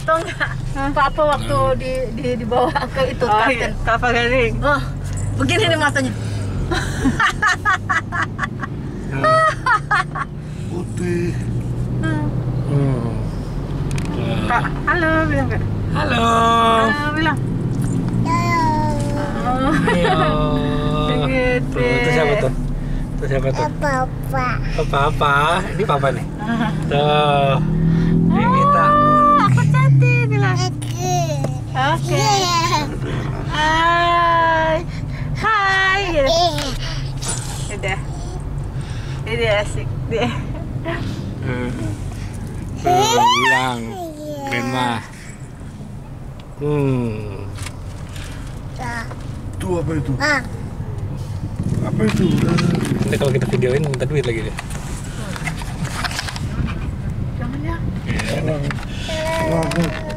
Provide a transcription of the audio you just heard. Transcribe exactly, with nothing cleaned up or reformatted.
Tahu nggak? Papa waktu di, di dibawa ke itu Oh, kapten. iya. Kapal kering. Oh, begini nih matanya. Putih. Hmm. Hmm. Kak, halo bilang Kak. Halo. Halo bilang. Oh, Ayo. begitu. Tuh, itu siapa tuh? Itu siapa tuh? Papa. Oh, papa. Ini papa nih. Tuh. Ini kita. Oh, aku cantik bilang. Oke. Oke. Hai. Hai. Gitu. Udah. Ini asik dia. Hmm. Tuh, bilang. Grandma. Hmm. Itu apa itu? Ah. Apa itu? Nanti kalau kita videoin minta duit lagi deh. Jangan ya. Iya. Eh.